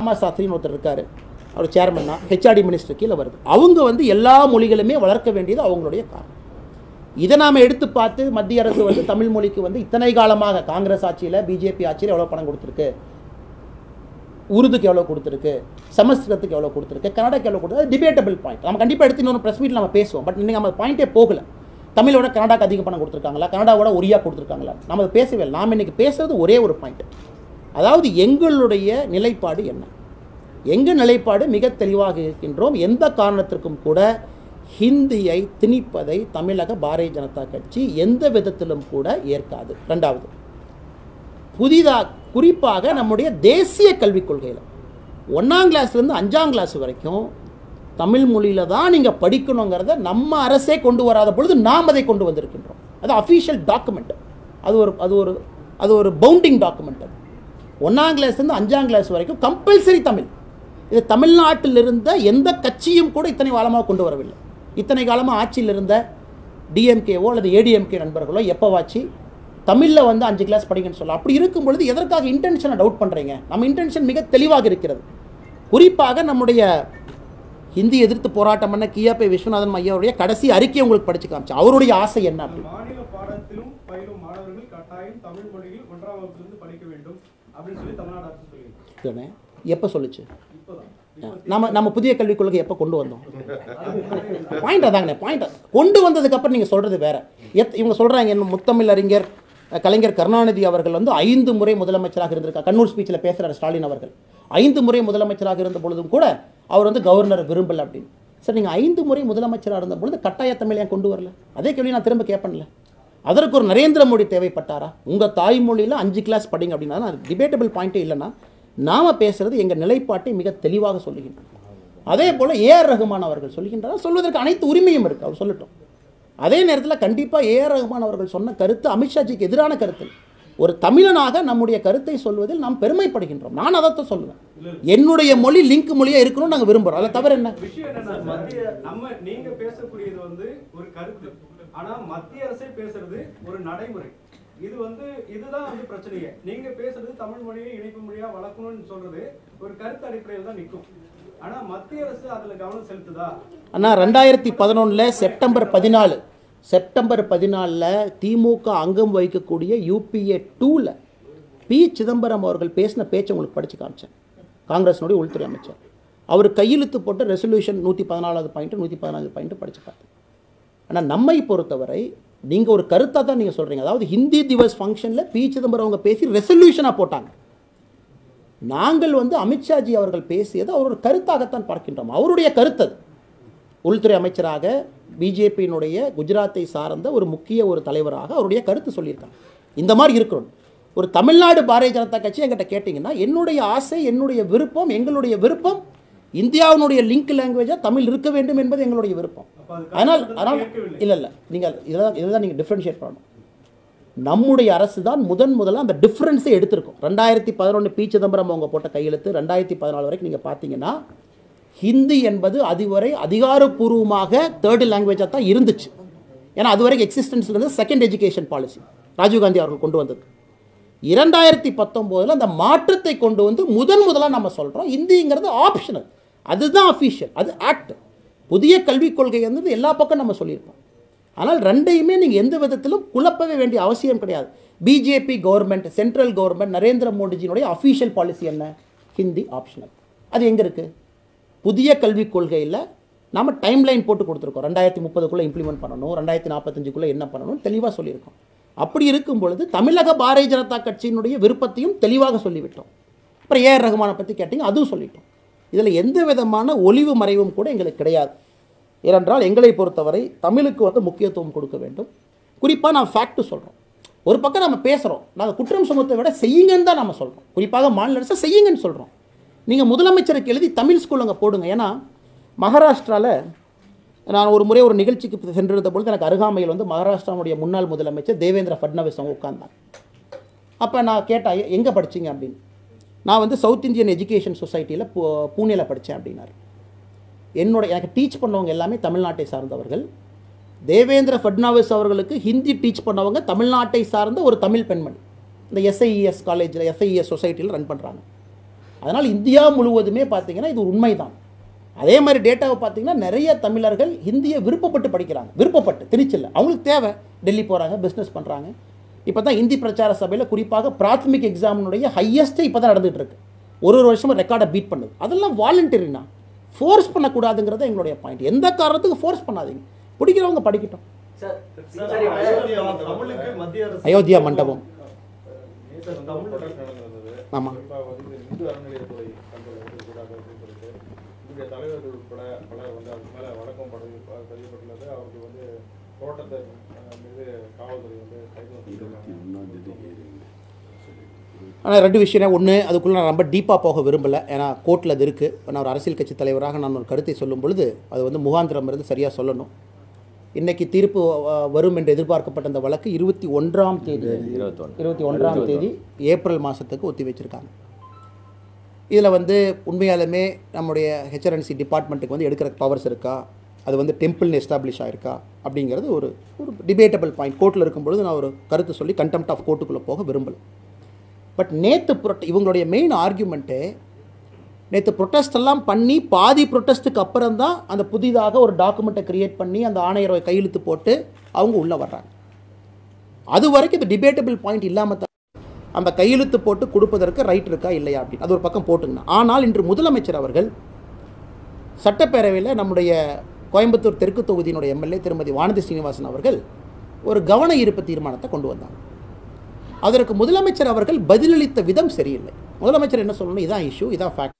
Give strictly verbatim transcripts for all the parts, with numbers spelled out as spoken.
சாஸ்திரின்னு ஒருத்தர் இருக்கார், அவர் சேர்மன்னா HRD minister கீழே வருது. அவங்க வந்து எல்லா மொழிகளுமே வளர்க்க வேண்டியது அவங்களுடைய காரணம். இதை நாம் எடுத்து பார்த்து மத்திய அரசு வந்து தமிழ் மொழிக்கு வந்து இத்தனை காலமாக காங்கிரஸ் ஆட்சியில் பிஜேபி ஆட்சியில் எவ்வளோ பணம் கொடுத்துருக்கு, உருதுக்கு எவ்வளோ கொடுத்துருக்கு, சமஸ்கிருதத்துக்கு எவ்வளோ கொடுத்துருக்கு, கன்னடாக்கு எவ்வளோ கொடுத்துருக்கு, டிபேட்டபிள் பாயிண்ட். நம்ம கண்டிப்பாக எடுத்து இன்னொரு ப்ரெஸ் மீட்டில் நம்ம பேசுவோம். பட் இன்றைக்கி நம்ம பாயிண்ட்டே போகல. தமிழோட கன்னடாக்கு அதிக பணம் கொடுத்துருக்காங்களா, கன்னடாவோட ஒரியா கொடுத்துருக்காங்களா, நம்ம அதை பேசவே இல்லை. நாம் இன்றைக்கி பேசுகிறது ஒரே ஒரு பாயிண்ட். அதாவது எங்களுடைய நிலைப்பாடு என்ன? எங்கள் நிலைப்பாடு மிக தெளிவாக இருக்கின்றோம். எந்த காரணத்திற்கும் கூட ஹிந்தியை திணிப்பதை தமிழக பாரதிய ஜனதா கட்சி எந்த விதத்திலும் கூட ஏற்காது. ரெண்டாவது, புதிதாக குறிப்பாக நம்முடைய தேசிய கல்விக் கொள்கையில் ஒன்றாம் கிளாஸ்லேருந்து அஞ்சாம் கிளாஸ் வரைக்கும் தமிழ் மொழியில் தான் நீங்கள் படிக்கணுங்கிறத நம்ம அரசே கொண்டு வராத பொழுது நாம் அதை கொண்டு வந்திருக்கின்றோம். அது அஃபீஷியல் டாக்குமெண்ட். அது ஒரு அது ஒரு அது ஒரு பவுண்டிங் டாக்குமெண்ட். அது ஒன்றாம் கிளாஸ்லேருந்து அஞ்சாம் கிளாஸ் வரைக்கும் கம்பல்சரி தமிழ். இது தமிழ்நாட்டில் இருந்த எந்த கட்சியும் கூட இத்தனை காலமாக கொண்டு வரவில்லை. இத்தனை காலமாக ஆட்சியில் இருந்த டிஎம்கேவோ அல்லது ஏடிஎம்கே நண்பர்களோ எப்போவாச்சு தமிழில் வந்து அஞ்சு கிளாஸ் படிங்கன்னு சொல்லலாம். அப்படி இருக்கும் பொழுது எதற்காக இன்டென்ஷனை டவுட் பண்ணுறீங்க? நம்ம இன்டென்ஷன் மிக தெளிவாக இருக்கிறது. குறிப்பாக நம்முடைய ஹிந்தி எதிர்த்து போராட்டம் பண்ண கியாபே விஸ்வநாதன் ஐயாவுடைய கடைசி அறிக்கை உங்களுக்கு படிச்சு காமிச்சு அவருடைய ஆசை என்ன அப்படின்னு. மாநில பாடத்திலும் பயிலும் மாணவர்கள் கட்டாயம் தமிழ் மொழியில் ஒன்றாம் வகுப்பிலிருந்து படிக்க வேண்டும் அப்படின்னு சொல்லி தமிழ்நாடு அரசு சொல்லியிருக்காங்க. எப்போ சொல்லுச்சு? நம்ம நம்ம புதிய கல்விக் கொள்கை எப்போ கொண்டு வந்தோம்? பாயிண்ட் அதாங்கண்ணே. பாயிண்ட் கொண்டு வந்ததுக்கப்புறம் நீங்கள் சொல்கிறது வேறு. எத் இவங்க சொல்கிறாங்க, என்ன முத்தமிழ் அறிஞர் கலைஞர் கருணாநிதி அவர்கள் வந்து ஐந்து முறை முதலமைச்சராக இருந்திருக்கார். கண்ணூர் ஸ்பீச்சில் பேசுகிறார் ஸ்டாலின் அவர்கள். ஐந்து முறை முதலமைச்சராக இருந்த பொழுதும் கூட அவர் வந்து கவர்னர் விரும்பலை அப்படின்னு. சார், நீங்கள் ஐந்து முறை முதலமைச்சராக இருந்த பொழுது கட்டாய தமிழ் ஏன் கொண்டு வரல? அதே கேள்வி நான் திரும்ப கேட்பேன்ல. அதற்கு ஒரு நரேந்திர மோடி தேவைப்பட்டாரா? உங்கள் தாய்மொழியில் அஞ்சு கிளாஸ் படிங்க அப்படின்னா நான் டிபேட்டபிள் பாயிண்ட்டே இல்லைன்னா நாம் பேசுகிறது எங்கள் நிலைப்பாட்டை மிக தெளிவாக சொல்லுகின்றோம். அதே போல் ஏஆர் ரஹ்மான் அவர்கள் சொல்லுகின்றார், சொல்வதற்கு அனைத்து உரிமையும் இருக்குது, அவர் சொல்லட்டும். அதே நேரத்தில் கண்டிப்பாக ஏஆர் ரஹ்மான் அவர்கள் சொன்ன கருத்து அமித்ஷாஜிக்கு எதிரான கருத்து. ஒரு தமிழனாக நம்முடைய கருத்தை சொல்வதில் நாம் பெருமைப்படுகின்றோம். நான் அதைத்தான் சொல்லுவேன். என்னுடைய மொழி லிங்க் மொழியாக இருக்கணும்னு நாங்கள் விரும்புகிறோம். அதை தவிர என்ன விஷயம் என்னன்னா, மத்திய நம்ம நீங்க பேசக்கூடியது வந்து ஒரு கருத்து, ஆனா மத்திய அரசே பேசுறது ஒரு நடைமுறை. இது வந்து இதுதான் வந்து பிரச்சனையே. நீங்க பேசுறது தமிழ் மொழியை இணைப்பு மொழியா வளர்க்கணும்னு சொல்றது ஒரு கருத்து அடிப்படையில் தான் நிற்கும். ஆனா மத்திய அரசு அதுல கவனம் செலுத்துதா? அண்ணா, ரெண்டாயிரத்தி பதினொன்னுல செப்டம்பர் பதினாலு செப்டம்பர் பதினாலில் திமுக அங்கம் வகிக்கக்கூடிய யூபிஏ டூவில் பி சிதம்பரம் அவர்கள் பேசின பேச்சை உங்களுக்கு படித்து காமிச்சேன். காங்கிரஸினுடைய உள்துறை அமைச்சர் அவர் கையெழுத்து போட்ட ரெசல்யூஷன் நூற்றி பதினாலாவது பாயிண்ட்டு நூற்றி பதினாலாவது பாயிண்ட்டு படித்து பார்த்தேன். ஆனால் நம்மை பொறுத்தவரை நீங்கள் ஒரு கருத்தாக தான் நீங்கள் சொல்கிறீங்க. அதாவது ஹிந்தி திவஸ் ஃபங்க்ஷனில் பி சிதம்பரம் அவங்க பேசி ரெசல்யூஷனாக போட்டாங்க. நாங்கள் வந்து அமித்ஷாஜி அவர்கள் பேசியது அவர் ஒரு கருத்தாகத்தான் பார்க்கின்றோம். அவருடைய கருத்து அது. உள்துறை அமைச்சராக பிஜேபியினுடைய குஜராத்தை சார்ந்த ஒரு முக்கிய ஒரு தலைவராக அவருடைய கருத்து சொல்லியிருக்காங்க. இந்த மாதிரி இருக்கணும். ஒரு தமிழ்நாடு பாரதிய ஜனதா கட்சி என்கிட்ட கேட்டிங்கன்னா என்னுடைய ஆசை, என்னுடைய விருப்பம், எங்களுடைய விருப்பம் இந்தியாவினுடைய லிங்க் லாங்குவேஜாக தமிழ் இருக்க வேண்டும் என்பது எங்களுடைய விருப்பம். அதனால் அதனால் இல்லை இல்லை நீங்கள் இதெல்லாம் இதெல்லாம் நீங்கள் டிஃப்ரென்ஷியேட் பண்ணணும். நம்முடைய அரசு தான் முதன் முதலாக அந்த டிஃப்ரென்ஸை எடுத்திருக்கோம். ரெண்டாயிரத்தி பதினொன்று பி சிதம்பரம் அவங்க போட்ட கையெழுத்து ரெண்டாயிரத்தி பதினாலு வரைக்கும் நீங்கள் பார்த்தீங்கன்னா ஹிந்தி என்பது அதுவரை அதிகாரப்பூர்வமாக தேர்டு லாங்குவேஜாக தான் இருந்துச்சு. ஏன்னா அதுவரைக்கும் எக்ஸிஸ்டன்ஸில் இருந்து செகண்ட் எஜுகேஷன் பாலிசி ராஜீவ்காந்தி அவர்கள் கொண்டு வந்தது. இரண்டாயிரத்தி பத்தொம்போதில் அந்த மாற்றத்தை கொண்டு வந்து முதன் முதலாக நம்ம சொல்கிறோம் ஹிந்திங்கிறது ஆப்ஷனல், அதுதான் அஃபீஷியல், அது ஆக்ட். புதிய கல்விக் கொள்கை வந்து எல்லா பக்கம் நம்ம சொல்லியிருப்போம். ஆனால் ரெண்டையுமே நீங்கள் எந்த விதத்திலும் குழப்பவே வேண்டிய அவசியம் கிடையாது. BJP government, central government, Narendra மோடிஜியினுடைய அஃபீஷியல் பாலிசி என்ன? ஹிந்தி ஆப்ஷனல். அது எங்கே இருக்குது? புதிய கல்விக் கொள்கையில் நம்ம டைம் லைன் போட்டு கொடுத்துருக்கோம். ரெண்டாயிரத்தி முப்பதுக்குள்ளே இம்ப்ளிமெண்ட் பண்ணணும், ரெண்டாயிரத்தி நாற்பத்தஞ்சுக்குள்ளே என்ன பண்ணணும் தெளிவாக சொல்லியிருக்கோம். அப்படி இருக்கும் பொழுது தமிழக பாரதிய ஜனதா கட்சியினுடைய விருப்பத்தையும் தெளிவாக சொல்லிவிட்டோம். அப்புறம் ஏஆர் ரஹ்மானை பற்றி கேட்டிங்க, அதுவும் சொல்லிட்டோம். இதில் எந்த விதமான ஒளிவு மறைவும் கூட எங்களுக்கு கிடையாது. ஏனென்றால் எங்களை பொறுத்தவரை தமிழுக்கு வந்து முக்கியத்துவம் கொடுக்க வேண்டும். குறிப்பாக நான் ஃபேக்ட்டு சொல்கிறோம். ஒரு பக்கம் நம்ம பேசுகிறோம், நாங்கள் குற்றம் சுமத்தை விட செய்யுங்கன்னு தான் நம்ம சொல்கிறோம். குறிப்பாக மாநில அரசை செய்யுங்கன்னு சொல்கிறோம். நீங்கள் முதலமைச்சருக்கு எழுதி தமிழ் ஸ்கூல் அங்கே போடுங்க. ஏன்னா மகாராஷ்டிராவில் நான் ஒரு முறை ஒரு நிகழ்ச்சிக்கு சென்றிருந்த பொழுது எனக்கு அருகாமையில் வந்து மகாராஷ்டிராவுடைய முன்னாள் முதலமைச்சர் தேவேந்திர ஃபட்னவிஸ் அவங்க உட்கார்ந்தாங்க. அப்போ நான் கேட்டேன், எங்கே படிச்சிங்க அப்படின்னு. நான் வந்து சவுத் இந்தியன் எஜுகேஷன் சொசைட்டியில் பூ பூனேயில் படித்தேன் அப்படின்னார். என்னோட எனக்கு டீச் பண்ணவங்க எல்லாமே தமிழ்நாட்டை சார்ந்தவர்கள். தேவேந்திர ஃபட்னவிஸ் அவர்களுக்கு ஹிந்தி டீச் பண்ணவங்க தமிழ்நாட்டை சார்ந்த ஒரு தமிழ் பெண்மணி. இந்த எஸ்ஐஇஎஸ் காலேஜில் எஸ்ஐஇஎஸ் சொசைட்டியில் ரன் பண்ணுறாங்க. அதனால் இந்தியா முழுவதுமே பார்த்தீங்கன்னா இது உண்மைதான். அதே மாதிரி டேட்டாவை பார்த்தீங்கன்னா நிறைய தமிழர்கள் ஹிந்தியை விருப்பப்பட்டு படிக்கிறாங்க. விருப்பப்பட்டு திருச்சியில் அவங்களுக்கு தேவை, டெல்லி போகிறாங்க, பிஸ்னஸ் பண்ணுறாங்க. இப்போ தான் இந்தி பிரச்சார சபையில் குறிப்பாக பிராத்மிக் எக்ஸாமினுடைய ஹையஸ்ட்டு இப்போ தான் நடந்துகிட்டு இருக்கு. ஒரு ஒரு வருஷமும் ரெக்கார்டை பீட் பண்ணுது. அதெல்லாம் வாலண்டரினா, ஃபோர்ஸ் பண்ணக்கூடாதுங்கிறத எங்களுடைய பாயிண்ட். எந்த காரணத்துக்கு ஃபோர்ஸ் பண்ணாதீங்க, பிடிக்கிறவங்க படிக்கட்டும். அயோத்தியா மண்டபம் ஆமாம், தலைவர்கள் உட்பட பலர் வந்து அது மேலே வழக்கம் பதியப்பட்டுள்ளது. அவருக்கு வந்து தோட்டத்தை மீது காவல்துறை வந்து கைது. ஆனால் ரெண்டு விஷயம். ஒன்று, அதுக்குள்ளே நான் ரொம்ப டீப்பாக போக விரும்பலை, ஏன்னா கோர்ட்டில் அது இருக்குது. நான் ஒரு அரசியல் கட்சி தலைவராக நான் ஒரு கருத்தை சொல்லும் பொழுது அது வந்து முகாந்திரம் இருந்து சரியாக சொல்லணும். இன்றைக்கி தீர்ப்பு வரும் என்று எதிர்பார்க்கப்பட்ட அந்த வழக்கு இருபத்தி ஒன்றாம் தேதி இருபத்தி ஒன்றாம் தேதி ஏப்ரல் மாதத்துக்கு ஒத்தி வச்சுருக்காங்க. இதில் வந்து உண்மையாலுமே நம்முடைய ஹெச்ஆர்என்சி டிபார்ட்மெண்ட்டுக்கு வந்து எடுக்கிற பவர்ஸ் இருக்கா, அது வந்து டெம்பிள்னு எஸ்டாப்ளிஷ் ஆகிருக்கா அப்படிங்கிறது ஒரு ஒரு டிபேட்டபிள் பாயிண்ட். கோர்ட்டில் இருக்கும்பொழுது நான் ஒரு கருத்து சொல்லி கண்டெம்ட் ஆஃப் கோர்ட்டுக்குள்ளே போக விரும்பலை. பட் நேற்று ப்ரொட் இவங்களுடைய மெயின் ஆர்கியூமெண்ட்டு, நேற்று ப்ரொட்டஸ்ட் எல்லாம் பண்ணி பாதி ப்ரொட்டஸ்ட்டுக்கு அப்புறம் தான் அந்த புதிதாக ஒரு டாக்குமெண்ட்டை க்ரியேட் பண்ணி அந்த ஆணையரை கையெழுத்து போட்டு அவங்க உள்ளே வர்றாங்க. அது வரைக்கும் இது டிபேட்டபிள் பாயிண்ட் இல்லாமல் தான் அந்த கையெழுத்து போட்டு கொடுப்பதற்கு ரைட் இருக்கா இல்லையா அப்படின்னு அது ஒரு பக்கம் போட்டுங்கண்ணா. ஆனால் இன்று முதலமைச்சர் அவர்கள் சட்டப்பேரவையில் நம்முடைய கோயம்புத்தூர் தெற்கு தொகுதியினுடைய எம்எல்ஏ திருமதி வானதி ஸ்ரீனிவாசன் அவர்கள் ஒரு கவன ஈர்ப்பு தீர்மானத்தை கொண்டு வந்தாங்க. அதற்கு முதலமைச்சர் அவர்கள் பதிலளித்த விதம் சரியில்லை. முதலமைச்சர் என்ன சொல்லணும், இதான் இஷ்யூ, இதான் ஃபேக்ட்.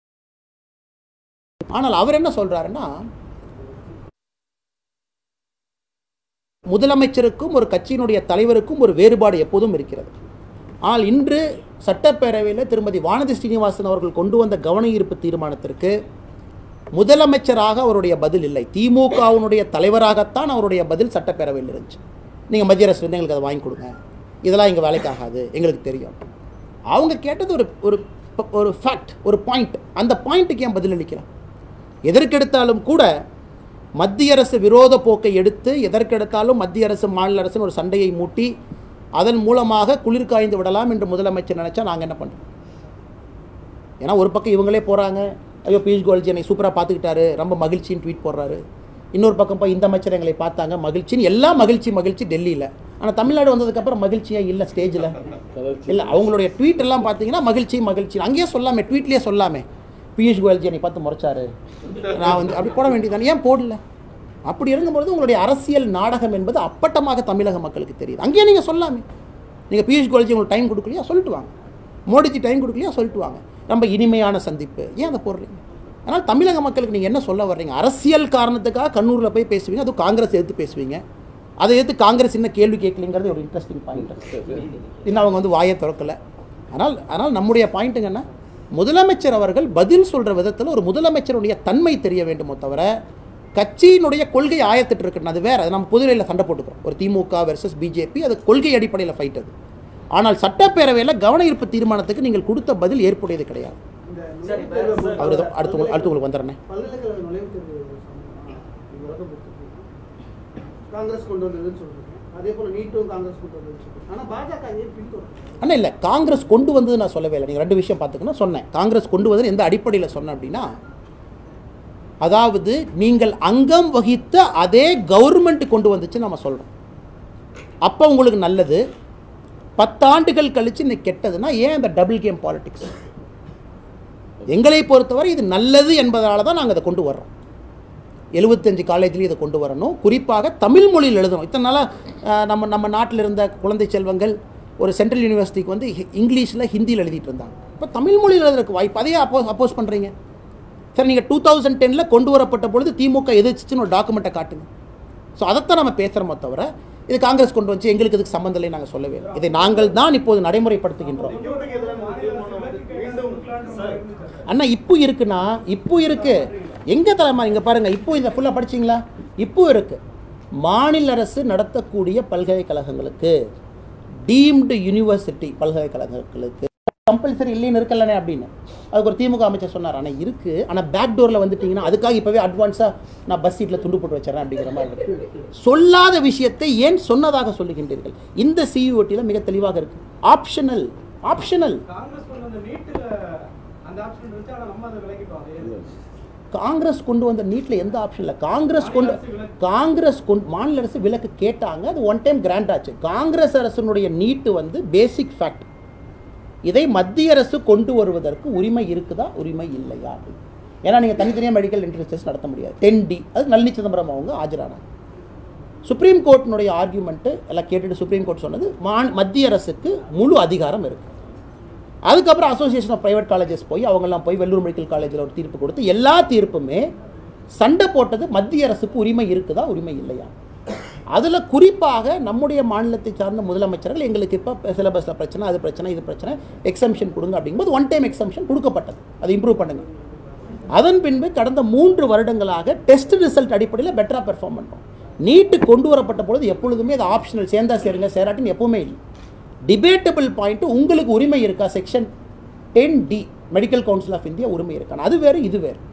ஆனால் அவர் என்ன சொல்றாருன்னா, முதலமைச்சருக்கும் ஒரு கட்சியினுடைய தலைவருக்கும் ஒரு வேறுபாடு எப்போதும் இருக்கிறது. ஆனால் இன்று சட்டப்பேரவையில் திருமதி வானதி ஸ்ரீனிவாசன் அவர்கள் கொண்டு வந்த கவன ஈர்ப்பு தீர்மானத்திற்கு முதலமைச்சராக அவருடைய பதில் இல்லை, திமுகவினுடைய தலைவராகத்தான் அவருடைய பதில் சட்டப்பேரவையில் இருந்துச்சு. நீங்கள் மத்திய அரசு வந்து எங்களுக்கு அதை வாங்கி கொடுங்க, இதெல்லாம் எங்கள் வேலைக்கு ஆகாது, எங்களுக்கு தெரியும். அவங்க கேட்டது ஒரு ஒரு ஒரு ஃபேக்ட், ஒரு பாயிண்ட். அந்த பாயிண்ட்டுக்கு ஏன் பதில் அளிக்கிறான்? எதற்கெடுத்தாலும் கூட மத்திய அரசு விரோத போக்கை எடுத்து எதற்கெடுத்தாலும் மத்திய அரசு மாநில அரசுன்னு ஒரு சண்டையை மூட்டி அதன் மூலமாக குளிர் காய்ந்து விடலாம் என்று முதலமைச்சர் நினச்சா நாங்கள் என்ன பண்ணுறோம்? ஏன்னா ஒரு பக்கம் இவங்களே போகிறாங்க, ஐயோ பியூஷ் கோயல்ஜி என்னை சூப்பராக பார்த்துக்கிட்டாரு, ரொம்ப மகிழ்ச்சின்னு ட்வீட் போடுறாரு. இன்னொரு பக்கம் போய் இந்த அமைச்சர் எங்களை பார்த்தாங்க மகிழ்ச்சின்னு, எல்லாம் மகிழ்ச்சி மகிழ்ச்சி டெல்லியில். ஆனால் தமிழ்நாடு வந்ததுக்கப்புறம் மகிழ்ச்சியாக இல்லை, ஸ்டேஜில் இல்லை. அவங்களுடைய ட்வீட் எல்லாம் பார்த்தீங்கன்னா மகிழ்ச்சி மகிழ்ச்சி, அங்கேயே சொல்லாமே, ட்வீட்லேயே சொல்லாமே பியூஷ் கோயல்ஜி என்னை பார்த்து முறைச்சாரு, நான் வந்து அப்படி போட வேண்டியதானே, ஏன் போடல? அப்படி இருக்கும்பொழுது உங்களுடைய அரசியல் நாடகம் என்பது அப்பட்டமாக தமிழக மக்களுக்கு தெரியுது. அங்கேயே நீங்கள் சொல்லாமே, நீங்கள் பியூஷ் கோயல்ஜி உங்களுக்கு டைம் கொடுக்கலையா சொல்லிட்டு வாங்க, மோடிஜி டைம் கொடுக்கலையா சொல்லிட்டு வாங்க, ரொம்ப இனிமையான சந்திப்பு, ஏன் அதை போடுறீங்க? அதனால் தமிழக மக்களுக்கு நீங்கள் என்ன சொல்ல வர்றீங்க? அரசியல் காரணத்துக்காக கண்ணூரில் போய் பேசுவீங்க, அதுவும் காங்கிரஸ் எடுத்து பேசுவீங்க, அதை எடுத்து காங்கிரஸ் என்ன கேள்வி கேட்கலிங்கிறது ஒரு இன்ட்ரெஸ்டிங் பாயிண்ட். இன்னும் அவங்க வந்து வாயை திறக்கலை. ஆனால் ஆனால் நம்முடைய பாயிண்ட்டுங்கன்னா, முதலமைச்சர் அவர்கள் பதில் சொல்கிற விதத்தில் ஒரு முதலமைச்சருடைய தன்மை தெரிய வேண்டுமோ தவிர கட்சியினுடைய கொள்கை ஆயத்திட்டு இருக்குன்னு அது வேறு. அது நம்ம பொதுவெளியில் சண்டை போட்டுக்கிறோம், ஒரு திமுக வெர்சஸ் பிஜேபி, அது கொள்கை அடிப்படையில் ஃபைட் அது. ஆனால் சட்டப்பேரவையில் கவன ஈர்ப்பு தீர்மானத்துக்கு நீங்கள் கொடுத்த பதில் ஏற்புடையது கிடையாது. அவர் அடுத்து அடுத்து உங்களுக்கு வந்துடுறேன். ஆனால் இல்லை, காங்கிரஸ் கொண்டு வந்தது நான் சொல்லவே இல்லை. நீங்கள் ரெண்டு விஷயம் பார்த்துக்கணும். சொன்னேன் காங்கிரஸ் கொண்டு வந்தது எந்த அடிப்படையில் சொன்னேன் அப்படின்னா, அதாவது நீங்கள் அங்கம் வகித்த அதே கவர்மெண்ட் கொண்டு வந்துச்சு நம்ம சொல்கிறோம். அப்போ உங்களுக்கு நல்லது, பத்தாண்டுகள் கழித்து இன்னைக்கு கெட்டதுன்னா ஏன் இந்த டபுள் கேம் பாலிடிக்ஸ்? எங்களை பொறுத்தவரை இது நல்லது என்பதால தான் நாங்கள் அதை கொண்டு வர்றோம். எழுபத்தஞ்சு காலேஜ்லேயும் இதை கொண்டு வரணும், குறிப்பாக தமிழ் மொழியில் எழுதணும். இத்தனை நாளாக நம்ம நம்ம நாட்டில் இருந்த குழந்தை செல்வங்கள் ஒரு சென்ட்ரல் யூனிவர்சிட்டிக்கு வந்து இங்கிலீஷில் ஹிந்தியில் எழுதிட்டு இருந்தாங்க. இப்போ தமிழ் மொழியில் எழுதுறதுக்கு வாய்ப்பு, அதையே அப்போ அப்போஸ் பண்ணுறீங்க. சார் நீங்கள் டூ தௌசண்ட் டெனில் கொண்டு வரப்பட்ட பொழுது திமுக எதிர்த்துச்சுன்னு ஒரு டாக்குமெண்ட்டை காட்டுங்க. ஸோ அதைத்தான் நம்ம பேசுகிறோமோ தவிர இது காங்கிரஸ் கொண்டு வந்து எங்களுக்கு இதுக்கு சம்மந்தம் இல்லை நாங்கள் சொல்லவே இல்லை. இதை நாங்கள் தான் இப்போது நடைமுறைப்படுத்துகின்றோம். அண்ணா இப்போ இருக்குண்ணா, இப்போ இருக்கு எங்கே தலைமா இங்கே பாருங்கள், இப்போ இதை ஃபுல்லாக படிச்சிங்களா? இப்போ இருக்கு. மாநில அரசு நடத்தக்கூடிய பல்கலைக்கழகங்களுக்கு, டீம்டு யூனிவர்சிட்டி பல்கலைக்கழகங்களுக்கு கம்பல்சரி இல்லைன்னு இருக்கலனே அப்படின்னு அதுக்கு ஒரு திமுக அமைச்சர் சொன்னார். ஆனால் இருக்குது, ஆனால் பேக் டோரில் வந்துட்டிங்கன்னா அதுக்காக இப்போவே அட்வான்ஸாக நான் பஸ் சீட்டில் துண்டு போட்டு வச்சிடறேன் அப்படிங்கிற மாதிரி சொல்லாத விஷயத்தை ஏன் சொன்னதாக சொல்லுகின்றீர்கள்? இந்த சியூஓடியில் மிக தெளிவாக இருக்குது, ஆப்ஷனல் ஆப்ஷனல் அந்த ஆப்ஷன் இருந்துச்சு, ஆனா நம்ம அதை விலகிட்டோம். அது காங்கிரஸ் கொண்டு வந்த நீட்டில் எந்த ஆப்ஷன் இல்லை. காங்கிரஸ் கொண்டு காங்கிரஸ் கொண்டு மாநில அரசு விலக்கு கேட்டாங்க, அது ஒன் டைம் கிராண்ட் ஆச்சு. காங்கிரஸ் அரசினுடைய நீட்டு வந்து பேசிக் ஃபேக்ட். இதை மத்திய அரசு கொண்டு வருவதற்கு உரிமை இருக்குதா, உரிமை இல்லையா? ஏன்னா நீங்கள் தனித்தனியாக மெடிக்கல் என்ட்ரன்ஸ் டெஸ்ட் நடத்த முடியாது. டென் டி அது நளினி சிதம்பரம் அவங்க ஆஜரானாங்க. சுப்ரீம் கோர்ட்டினுடைய ஆர்கியூமெண்ட்டு எல்லாம் கேட்டுட்டு சுப்ரீம் கோர்ட் சொன்னது மா மத்திய அரசுக்கு முழு அதிகாரம் இருக்குது. அதுக்கப்புறம் அசோசியேஷன் ஆஃப் பிரைவேட் காலேஜஸ் போய் அவங்கெல்லாம் போய் வெள்ளூர் மெடிக்கல் காலேஜில் ஒரு தீர்ப்பு கொடுத்து எல்லா தீர்ப்புமே சண்டை போட்டது மத்திய அரசுக்கு உரிமை இருக்குதா, உரிமை இல்லையா. அதில் குறிப்பாக நம்முடைய மாநிலத்தை சார்ந்த முதலமைச்சர்கள் எங்களுக்கு இப்போ சிலபஸில் பிரச்சனை, அது பிரச்சனை, இது பிரச்சனை, எக்ஸம்ஷன் கொடுங்க அப்படிங்கும்போது ஒன் டைம் எக்ஸம்ஷன் கொடுக்கப்பட்டது. அதை இம்ப்ரூவ் பண்ணுங்க. அதன் பின்பு கடந்த மூன்று வருடங்களாக டெஸ்ட் ரிசல்ட் அடிப்படையில் பெட்டராக பெர்ஃபார்ம் பண்ணுறோம். நீட்டு கொண்டு வரப்பட்ட பொழுது எப்பொழுதுமே அது ஆப்ஷனல், சேர்ந்தா சேருங்க சேராட்டின்னு எப்பவுமே இல்லை. டிபேட்டபிள் பாயிண்ட், உங்களுக்கு உரிமை இருக்கா, section ten D medical council of India உரிமை இருக்கான, அது வேறு இது வேறு.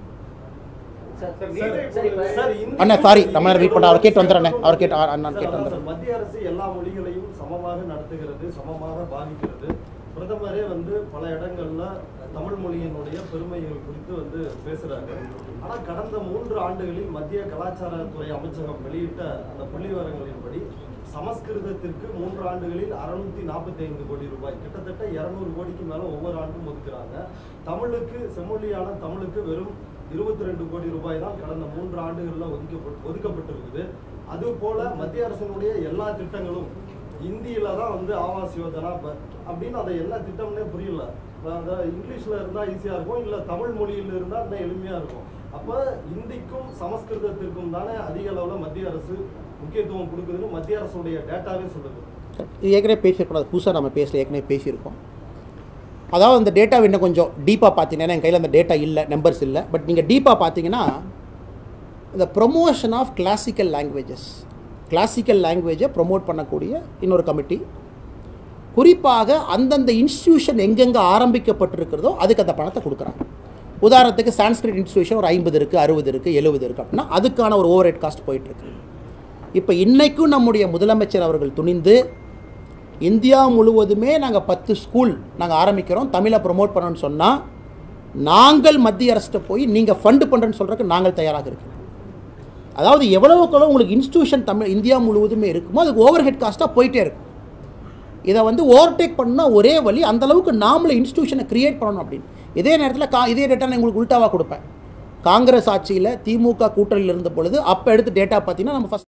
அண்ணா சாரி தமிழர் ரீட் பண்ண அவர் கேட்டு வந்துடுறேன். அவர் கேட்டு அண்ணா கேட்டு வந்துடுறேன். மத்திய அரசு எல்லா மொழிகளையும் சமமாக நடத்துகிறது, சமமாக பாதிக்கிறது. பிரதமரே வந்து பல இடங்கள்ல தமிழ் மொழியினுடைய பெருமைகள் குறித்து வந்து பேசுறாரு. ஆனா கடந்த மூன்று ஆண்டுகளில் மத்திய கலாச்சாரத்துறை அமைச்சகம் வெளியிட்ட அந்த புள்ளி விவரங்களின்படி சமஸ்கிருதத்திற்கு மூன்று ஆண்டுகளில் அறுநூத்தி நாற்பத்தி ஐந்து கோடி ரூபாய், கிட்டத்தட்ட இருநூறு கோடிக்கு மேல ஒவ்வொரு ஆண்டும் ஒதுக்குறாங்க. தமிழுக்கு, செம்மொழியான தமிழுக்கு வெறும் இருபத்தி ரெண்டு கோடி ரூபாய் தான் கடந்த மூன்று ஆண்டுகளில் ஒதுக்கப்பட்டு ஒதுக்கப்பட்டிருக்குது. அது போல மத்திய அரசினுடைய எல்லா திட்டங்களும் இந்தியில தான் வந்து ஆவாஸ் யோஜனா அப்படின்னு அதை என்ன திட்டம்னே புரியல. அந்த இங்கிலீஷ்ல இருந்தா ஈஸியா இருக்கும், இல்ல தமிழ் மொழியில இருந்தா இன்னும் எளிமையா இருக்கும். அப்ப இந்திக்கும் சமஸ்கிருதத்திற்கும் தானே அதிக அளவுல மத்திய அரசு முக்கியத்துவம் கொடுக்குதுன்னு மத்திய அரசுடைய டேட்டாவே சொல்லுது. இது ஏற்கனவே பேசியிருக்கோம், அது புதுசாக நம்ம பேசல, ஏற்கனவே பேசியிருக்கோம். அதாவது அந்த டேட்டாவை இன்னும் கொஞ்சம் டீப்பாக பார்த்தீங்கன்னா, என் கையில் அந்த டேட்டா இல்லை, நம்பர்ஸ் இல்லை. பட் நீங்கள் டீப்பாக பார்த்தீங்கன்னா இந்த promotion of classical languages, classical லாங்குவேஜை ப்ரொமோட் பண்ணக்கூடிய இன்னொரு கமிட்டி, குறிப்பாக அந்தந்த இன்ஸ்டிடியூஷன் எங்கெங்கே ஆரம்பிக்கப்பட்டிருக்கிறதோ அதுக்கு அந்த பணத்தை கொடுக்குறாங்க. உதாரணத்துக்கு சான்ஸ்கிரிட் இன்ஸ்டிடியூஷன் ஒரு ஐம்பது இருக்குது, அறுபது இருக்குது, எழுபது இருக்குது அப்படின்னா அதுக்கான ஒரு ஓவர் ஹெட் காஸ்ட் போயிட்டுருக்கு. இப்போ இன்றைக்கும் நம்முடைய முதலமைச்சர் அவர்கள் துணிந்து இந்தியா முழுவதுமே நாங்கள் பத்து ஸ்கூல் நாங்கள் ஆரம்பிக்கிறோம், தமிழை ப்ரொமோட் பண்ணணும்னு சொன்னால் நாங்கள் மத்திய அரசிட்ட போய் நீங்கள் ஃபண்டு பண்ணுறேன்னு சொல்கிறதுக்கு நாங்கள் தயாராக இருக்கோம். அதாவது எவ்வளவுக்கெவ்வளோ உங்களுக்கு இன்ஸ்டிடியூஷன் தமிழ் இந்தியா முழுவதுமே இருக்குமோ அதுக்கு ஓவர் ஹெட் காஸ்ட்டாக போயிட்டே இருக்கும். இதை வந்து ஓவர்டேக் பண்ணால் ஒரே வழி அந்தளவுக்கு நாமளே இன்ஸ்டிடியூஷனை க்ரியேட் பண்ணணும் அப்படின்னு. இதே நேரத்தில் கா இதே டேட்டா நான் உங்களுக்கு உல்ட்டாவாக கொடுப்பேன். காங்கிரஸ் ஆட்சியில் திமுக கூட்டணியில் இருந்த பொழுது அப்போ எடுத்து டேட்டா பார்த்தீங்கன்னா நம்ம ஃபஸ்ட்